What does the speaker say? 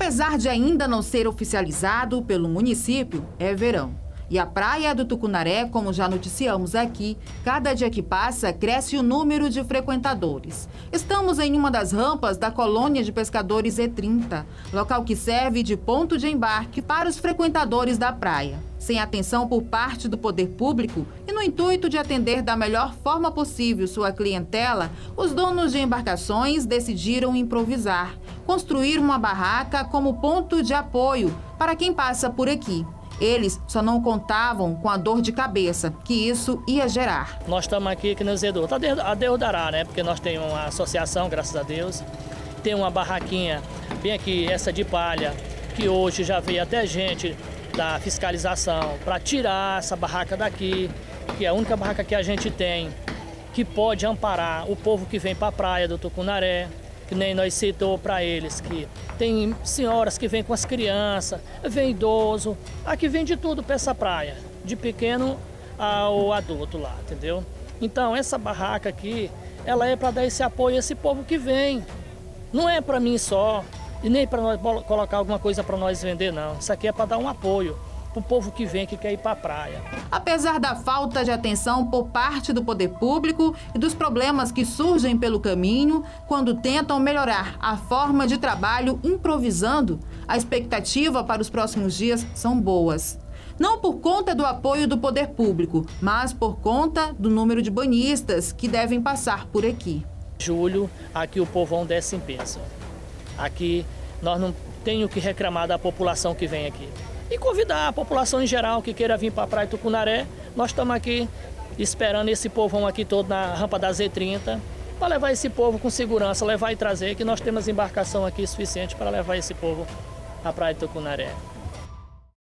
Apesar de ainda não ser oficializado pelo município, é verão. E a praia do Tucunaré, como já noticiamos aqui, cada dia que passa, cresce o número de frequentadores. Estamos em uma das rampas da colônia de pescadores E30, local que serve de ponto de embarque para os frequentadores da praia. Sem atenção por parte do poder público e no intuito de atender da melhor forma possível sua clientela, os donos de embarcações decidiram improvisar, construir uma barraca como ponto de apoio para quem passa por aqui. Eles só não contavam com a dor de cabeça que isso ia gerar. Nós estamos aqui no Zedor, a Deus dará, né? Porque nós temos uma associação, graças a Deus. Tem uma barraquinha bem aqui, essa de palha, que hoje já veio até gente da fiscalização para tirar essa barraca daqui, que é a única barraca que a gente tem, que pode amparar o povo que vem para a praia do Tucunaré, que nem nós citou para eles, que tem senhoras que vêm com as crianças, vem idoso, aqui vem de tudo para essa praia, de pequeno ao adulto lá, entendeu? Então essa barraca aqui, ela é para dar esse apoio a esse povo que vem, não é para mim só, e nem para nós colocar alguma coisa para nós vender não, isso aqui é para dar um apoio para o povo que vem, que quer ir para a praia. Apesar da falta de atenção por parte do poder público e dos problemas que surgem pelo caminho, quando tentam melhorar a forma de trabalho improvisando, a expectativa para os próximos dias são boas. Não por conta do apoio do poder público, mas por conta do número de banhistas que devem passar por aqui. Julho, aqui o povão desce em peso. Aqui nós não temos que reclamar da população que vem aqui. E convidar a população em geral que queira vir para a praia do Tucunaré. Nós estamos aqui esperando esse povão aqui todo na rampa da Z30 para levar esse povo com segurança, levar e trazer, que nós temos embarcação aqui suficiente para levar esse povo à praia do Tucunaré.